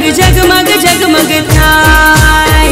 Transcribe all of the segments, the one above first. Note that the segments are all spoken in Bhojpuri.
जगमग जगमग जगमग थाय।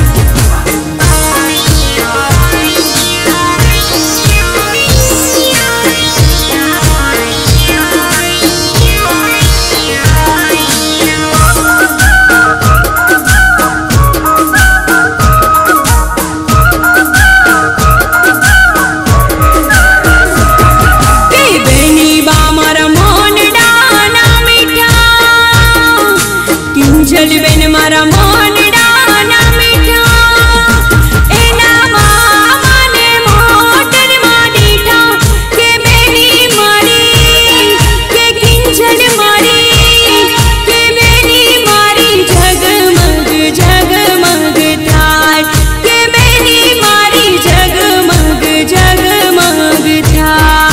बेन मारा मोन डाना मीठा एना मामा ने मोटर मारी था के बेनी मारी के किंजल मारी के बेनी मारी जगमग जगमग थाय के बेनी मारी जगमग जगमग थाय।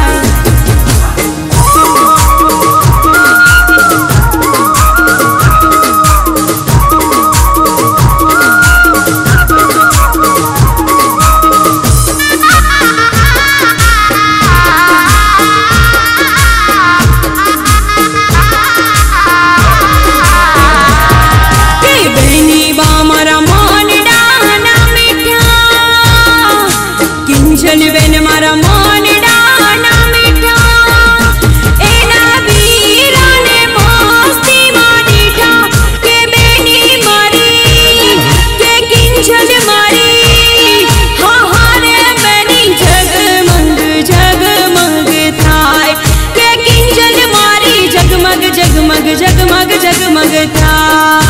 बेन मारा मोन डाना मीठा एना वीरा ने मस्ती मारी था के बेनी मारी के किंजल मारी हारे बेनी जगमग जगमग थाय के किंजल मारी जगमग जगमग जगमग जगमग थाय।